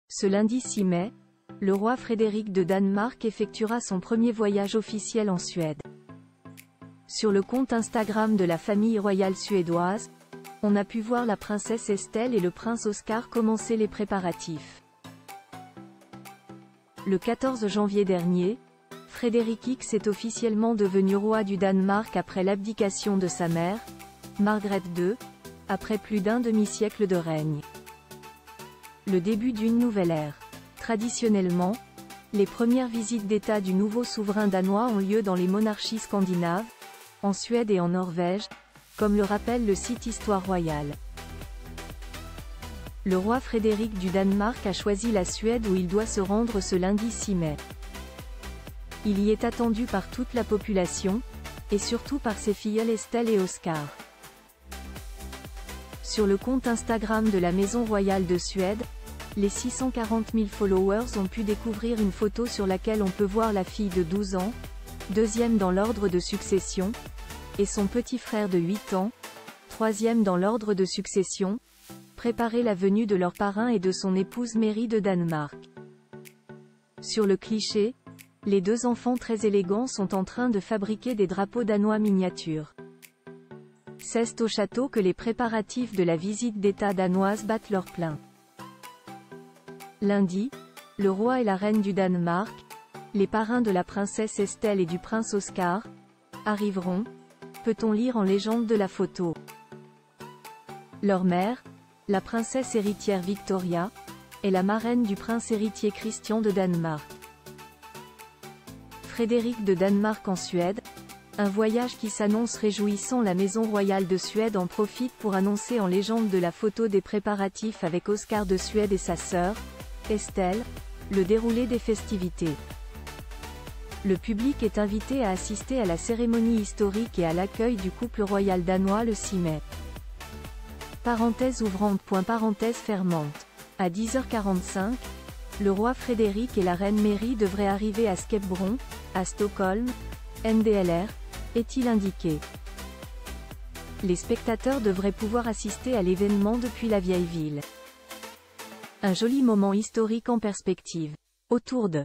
Ce lundi 6 mai, le roi Frédéric de Danemark effectuera son premier voyage officiel en Suède. Sur le compte Instagram de la famille royale suédoise, on a pu voir la princesse Estelle et le prince Oscar commencer les préparatifs. Le 14 janvier dernier, Frédéric X est officiellement devenu roi du Danemark après l'abdication de sa mère, Margrethe II, après plus d'un demi-siècle de règne. Le début d'une nouvelle ère. Traditionnellement, les premières visites d'État du nouveau souverain danois ont lieu dans les monarchies scandinaves, en Suède et en Norvège, comme le rappelle le site Histoire royale. Le roi Frédéric du Danemark a choisi la Suède où il doit se rendre ce lundi 6 mai. Il y est attendu par toute la population, et surtout par ses filleuls Estelle et Oscar. Sur le compte Instagram de la Maison royale de Suède, les 640 000 followers ont pu découvrir une photo sur laquelle on peut voir la fille de 12 ans, deuxième dans l'ordre de succession, et son petit frère de 8 ans, troisième dans l'ordre de succession, préparer la venue de leur parrain et de son épouse Mary de Danemark. Sur le cliché, les deux enfants très élégants sont en train de fabriquer des drapeaux danois miniatures. C'est au château que les préparatifs de la visite d'État danoise battent leur plein. Lundi, le roi et la reine du Danemark, les parrains de la princesse Estelle et du prince Oscar, arriveront, peut-on lire en légende de la photo. Leur mère, la princesse héritière Victoria, est la marraine du prince héritier Christian de Danemark. Frédéric de Danemark en Suède, un voyage qui s'annonce réjouissant. La maison royale de Suède en profite pour annoncer en légende de la photo des préparatifs avec Oscar de Suède et sa sœur, Estelle, le déroulé des festivités. Le public est invité à assister à la cérémonie historique et à l'accueil du couple royal danois le 6 mai. Parenthèse ouvrante. Parenthèse fermante. À 10h45, le roi Frédéric et la reine Mary devraient arriver à Skepbron, à Stockholm, NDLR, est-il indiqué. Les spectateurs devraient pouvoir assister à l'événement depuis la vieille ville. Un joli moment historique en perspective. Autour de